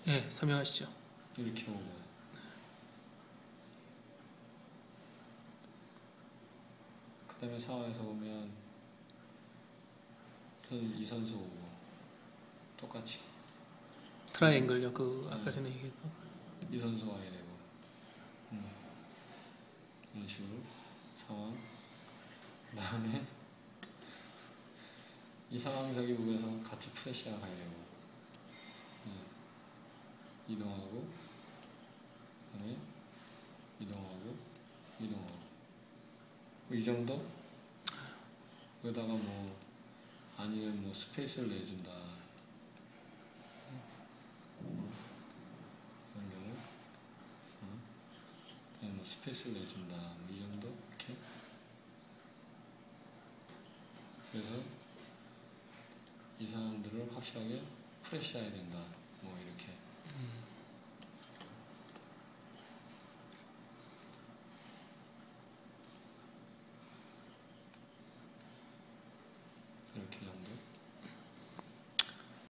예, 설명하시죠. 이렇게 오고 그 다음에 상황에서 보면 이 선수 오고 똑같이 트라이앵글요. 그 아까 전에 얘기했던. 이 선수 와야 되고 이런 식으로 상황. 그 다음에 이 상황 저기 보면서 같이 프레시가 가야 되고 이동하고 그 다음에 이동하고 이 정도? 그러다가 뭐 아니면 뭐 스페이스를 내준다 이런 경우 그냥 뭐 스페이스를 내준다 뭐 이 정도? 이렇게. 그래서 이 사람들을 확실하게 프레시해야 된다.